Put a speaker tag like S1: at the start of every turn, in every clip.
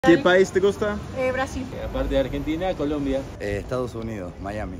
S1: ¿Qué país te gusta?
S2: Brasil.
S3: Aparte de Argentina, Colombia.
S4: Estados Unidos, Miami.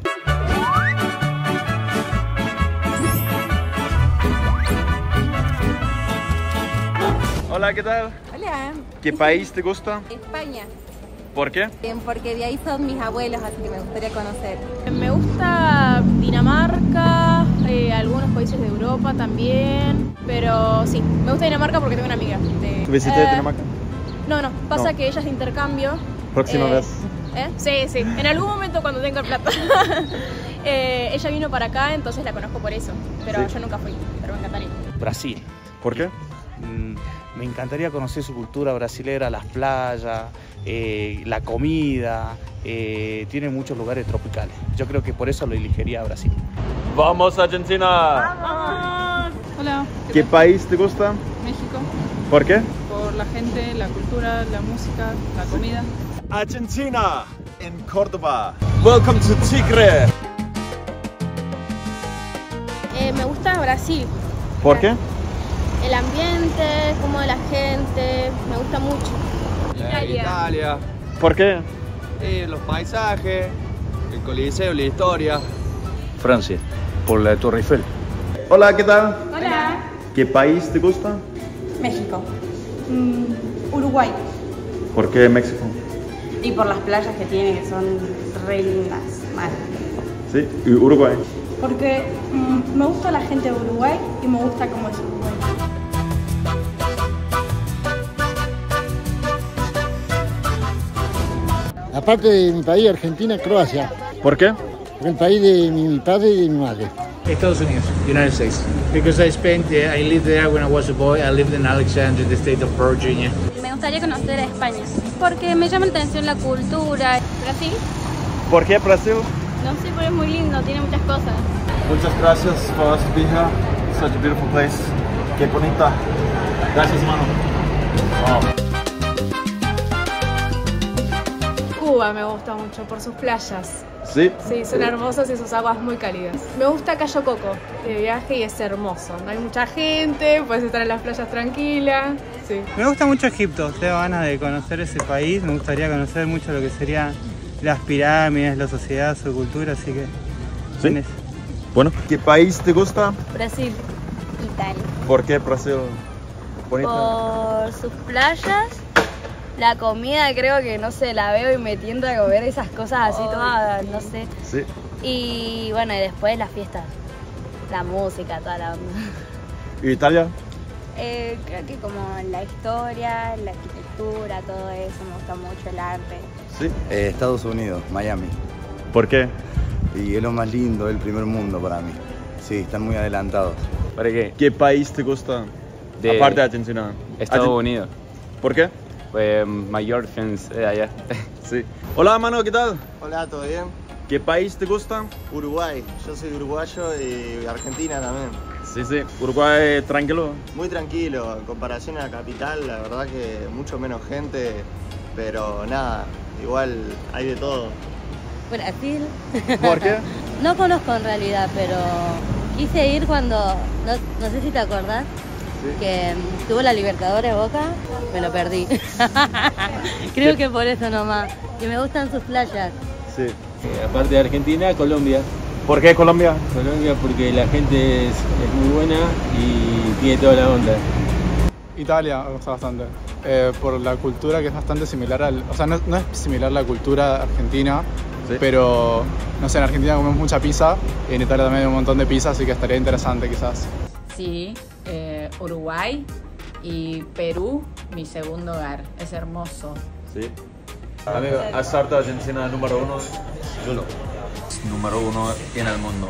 S1: Hola, ¿qué tal?
S2: Hola.
S1: ¿Qué país te gusta?
S2: España.
S1: ¿Por qué?
S2: Porque de ahí son mis abuelos, así que me gustaría conocer.
S5: Me gusta Dinamarca, algunos países de Europa también, pero sí, me gusta Dinamarca porque tengo una amiga.
S1: ¿Tú visité Dinamarca?
S5: No, pasa
S1: No.
S5: que ella es de intercambio.
S1: Próxima vez.
S5: Sí, en algún momento cuando tenga plata. Ella vino para acá, entonces la conozco por eso, pero
S1: Sí.
S5: yo nunca fui, pero me encantaría.
S6: Brasil.
S1: ¿Por qué?
S6: Me encantaría conocer su cultura brasilera, las playas, la comida, tiene muchos lugares tropicales. Yo creo que por eso lo elegiría a Brasil.
S1: ¡Vamos, Argentina!
S5: Hola,
S1: ¿Qué país te gusta?
S5: México,
S1: ¿Por qué?
S5: por la gente, la cultura, la música, la comida.
S1: Argentina, en Córdoba. Welcome to Tigre.
S5: Me gusta Brasil.
S1: ¿Por qué?
S5: El ambiente, como la gente, me gusta mucho.
S3: Italia.
S1: ¿Por qué?
S3: Los paisajes, el coliseo, la historia.
S6: Francia, por la Torre Eiffel.
S1: Hola, ¿qué tal?
S2: Hola.
S1: ¿Qué país te gusta?
S2: México. Uruguay.
S1: ¿Por qué México?
S2: Y por las playas que tiene, que son re lindas. Mal.
S1: Sí, y Uruguay.
S2: Porque me gusta la gente de Uruguay y me gusta cómo es Uruguay.
S7: Aparte de mi país, Argentina, Croacia,
S1: ¿Por qué?
S7: porque el país de mi padre y de mi madre.
S8: Estados Unidos, United States. Because I lived there when I was a boy. I lived in Alexandria, the state of Virginia.
S5: Me gustaría conocer a España, porque me llama la atención la cultura. Brasil,
S1: ¿Por qué Brasil?
S5: no sé, pero es muy lindo, tiene muchas cosas.
S1: Muchas gracias for us to be here. Such a beautiful place. Qué bonita. Gracias, hermano.
S5: Cuba me gusta mucho por sus playas.
S1: Sí.
S5: Sí, son hermosas y sus aguas muy cálidas. Me gusta Cayo Coco de viaje y es hermoso. No hay mucha gente, puedes estar en las playas tranquila. Sí.
S9: Me gusta mucho Egipto, tengo ganas de conocer ese país, me gustaría conocer mucho lo que serían las pirámides, la sociedad, su cultura, así que...
S1: Sí.
S9: en eso.
S1: Bueno, ¿qué país te gusta?
S5: Brasil, Italia.
S1: ¿Por qué Brasil? Bonito.
S5: Por sus playas, la comida creo que, no sé, la veo y me tienta a comer esas cosas así todas, no sé.
S1: Sí.
S5: Y bueno, y después las fiestas, la música, toda la onda.
S1: ¿Y Italia?
S5: Creo que como la historia, la arquitectura, todo eso, me gusta mucho el arte.
S1: Sí.
S4: Estados Unidos, Miami.
S1: ¿Por qué?
S4: Y es lo más lindo, el primer mundo para mí. Sí, están muy adelantados.
S3: ¿Para qué?
S1: ¿Qué país te gusta?
S3: De
S1: Aparte de Argentina.
S3: Estados Unidos.
S1: ¿Por qué?
S3: Pues mayor fans de allá.
S1: Sí. Hola, mano, ¿qué tal?
S10: Hola, ¿todo bien?
S1: ¿Qué país te gusta?
S10: Uruguay, yo soy uruguayo y Argentina también.
S1: Sí, sí. Uruguay, tranquilo.
S10: Muy tranquilo, en comparación a la capital, la verdad que mucho menos gente, pero nada, igual hay de todo.
S5: Brasil.
S1: ¿Por qué?
S5: No conozco en realidad, pero quise ir cuando, no sé si te acordás, que tuvo la Libertadores Boca, me lo perdí. Creo que por eso nomás, que me gustan sus playas.
S1: Sí.
S3: Aparte de Argentina, Colombia.
S1: ¿Por qué Colombia?
S3: Colombia porque la gente es muy buena y tiene toda la onda.
S9: Italia me gusta bastante, por la cultura que es bastante similar al... O sea, no es similar la cultura argentina,
S1: Sí.
S9: pero no sé, en Argentina comemos mucha pizza y en Italia también hay un montón de pizza, así que estaría interesante quizás.
S11: Sí, Uruguay y Perú, mi segundo hogar. Es hermoso.
S1: Sí. Amigo, Asarta, Argentina número 1. Uno.
S4: Número 1 en el mundo.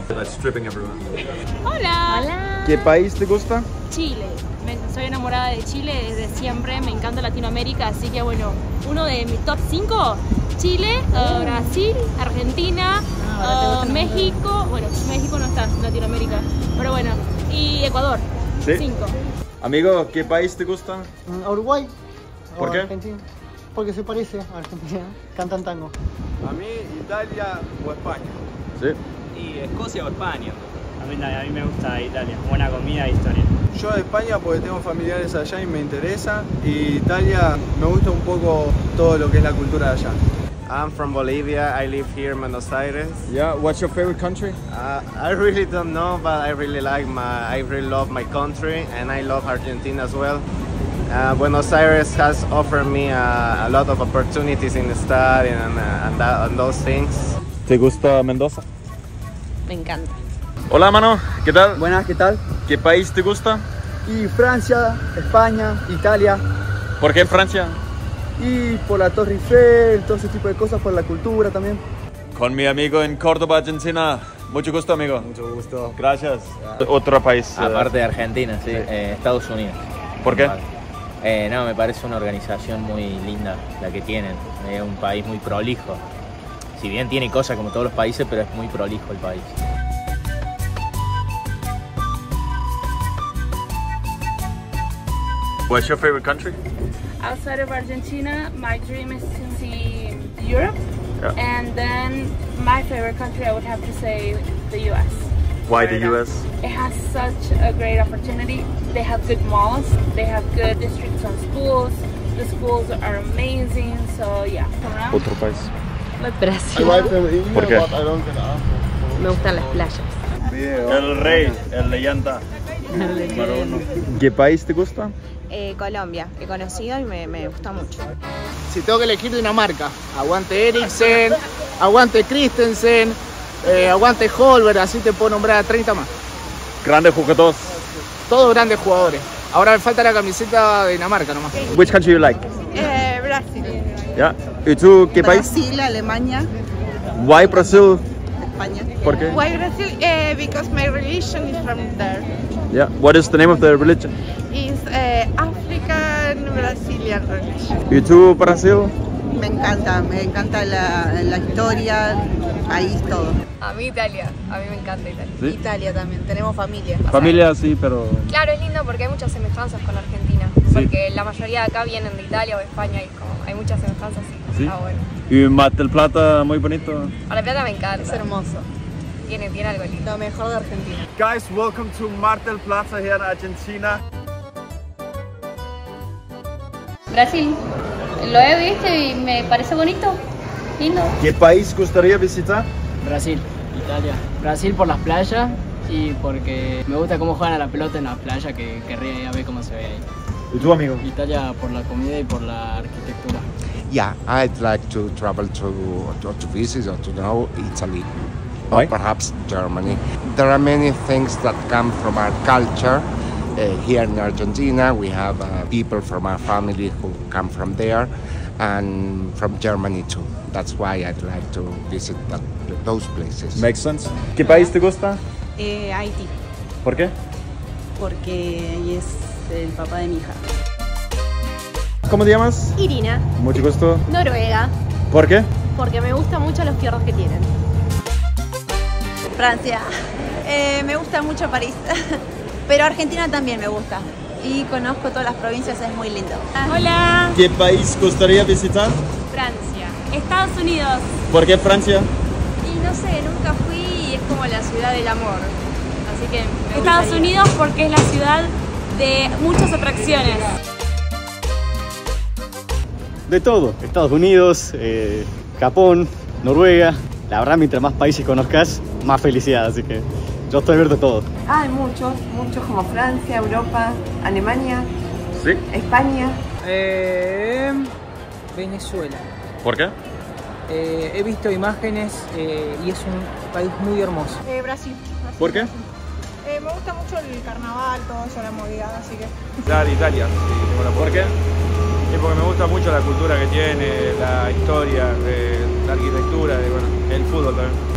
S5: Hola.
S1: ¿Qué país te gusta?
S5: Chile. Soy enamorada de Chile desde siempre, me encanta Latinoamérica, así que bueno, uno de mis top 5, Chile, Brasil, Argentina, México, bueno, México no está en Latinoamérica, pero bueno, y Ecuador,
S1: Sí.
S5: 5.
S1: Amigo, ¿qué país te gusta?
S7: A Uruguay.
S1: ¿Por
S7: o
S1: qué?
S7: Argentina. Porque se parece a Argentina, cantan tango.
S3: A mí, Italia o España.
S1: Sí.
S3: Y Escocia o España.
S12: A mí me gusta Italia, buena comida e historia.
S1: Yo de España porque tengo familiares allá y me interesa. Y Italia me gusta un poco todo lo que es la cultura de allá.
S10: I'm from Bolivia. I live here in Buenos Aires.
S1: Yeah, what's your favorite country?
S10: I really don't know, but I really love my country, and I love Argentina as well. Buenos Aires has offered me a lot of opportunities in the study and those things.
S1: ¿Te gusta Mendoza?
S13: Me encanta.
S1: Hola, mano, ¿qué tal?
S14: Buenas, ¿qué tal?
S1: ¿Qué país te gusta?
S14: Y Francia, España, Italia.
S1: ¿Por qué Francia?
S14: Y por la Torre Eiffel, todo ese tipo de cosas, por la cultura también.
S1: Con mi amigo en Córdoba, Argentina. Mucho gusto, amigo.
S14: Mucho gusto.
S1: Gracias. Otro país.
S15: Aparte de Argentina, sí. Estados Unidos.
S1: ¿Por qué?
S15: No, me parece una organización muy linda la que tienen. Es un país muy prolijo. Si bien tiene cosas como todos los países, pero es muy prolijo el país.
S1: What's your favorite country?
S16: Outside of Argentina, my dream is to see Europe, and then my favorite country, I would have to say the US.
S1: Why the US?
S16: It has such a great opportunity. They have good malls, they have good districts on schools, the schools are amazing, so yeah.
S1: Otro país.
S13: Brasil.
S1: ¿Por qué?
S13: Me gustan las playas.
S1: El rey, el leyenda. Número uno. ¿Qué país te gusta?
S17: Colombia, he conocido y me gusta mucho.
S7: Si tengo que elegir Dinamarca, aguante Eriksen, aguante Christensen, aguante Holberg, así te puedo nombrar a 30 más.
S1: Grandes jugadores.
S7: Todos grandes jugadores. Ahora me falta la camiseta de Dinamarca nomás.
S1: Which country you like?
S17: Brasil.
S1: Yeah. ¿Y tú qué país?
S17: Brasil, Alemania.
S1: Why Brazil?
S17: España.
S1: ¿Por qué?
S17: Why Brazil? Because my religion is from there.
S1: Yeah. What is the name of the religion?
S17: Is African Brazilian religion.
S1: ¿Y tú Brasil?
S17: Me encanta la historia, el país, todo.
S13: A mí Italia, a mí me encanta Italia.
S1: ¿Sí?
S17: Italia también, tenemos familia.
S1: Familia sí, pero...
S5: Claro, es lindo porque hay muchas semejanzas con Argentina, porque la mayoría de acá vienen de Italia o de España y como hay muchas semejanzas, sí. Está bueno.
S1: Y Mar del Plata, muy bonito.
S5: Mar del Plata me encanta.
S17: Es hermoso.
S5: Tiene algo lindo.
S17: Lo mejor de Argentina.
S1: Guys, welcome to Mar del Plata here in Argentina.
S18: Brasil. Lo he visto y me parece bonito, lindo.
S1: ¿Qué país gustaría visitar?
S12: Brasil, Italia. Brasil por las playas y porque me gusta cómo juegan a la pelota en la playa, que querría ir a ver cómo se ve ahí.
S1: ¿Y tú, amigo?
S12: Italia por la comida y por la arquitectura.
S19: Yeah, I'd like to travel to visit or to know Italy.
S1: Why?
S19: Or perhaps Germany. There are many things that come from our culture. Here in Argentina, we have people from our family who come from there, and from Germany too. That's why I'd like to visit those places.
S1: Makes sense. ¿Qué país te gusta?
S17: Haití,
S1: ¿Por qué?
S17: porque ahí es el papá de mi hija.
S1: ¿Cómo te llamas?
S5: Irina,
S1: Mucho gusto.
S5: Noruega,
S1: ¿Por qué?
S5: porque me gustan mucho los fiordos que tienen.
S17: Francia, me gusta mucho París, pero Argentina también me gusta. Y conozco todas las provincias, es muy lindo.
S5: Hola.
S1: ¿Qué país gustaría visitar?
S5: Francia. Estados Unidos.
S1: ¿Por qué Francia?
S5: Y no sé, nunca fui y es como la ciudad del amor. Así que Estados Unidos porque es la ciudad de muchas atracciones.
S20: De todo. Estados Unidos, Japón, Noruega. La verdad, mientras más países conozcas, más felicidad. Así que yo estoy abierto a todo.
S21: Hay muchos como Francia, Europa, Alemania,
S1: ¿Sí?
S21: España.
S22: Venezuela.
S1: ¿Por qué?
S22: He visto imágenes y es un país muy hermoso.
S2: Brasil.
S1: ¿Por qué?
S2: Me gusta mucho el carnaval, todo eso, la movida, así que...
S1: Claro, Italia. Sí, ¿por qué?
S23: Sí, porque me gusta mucho la cultura que tiene, la historia, la arquitectura y bueno, el fútbol también.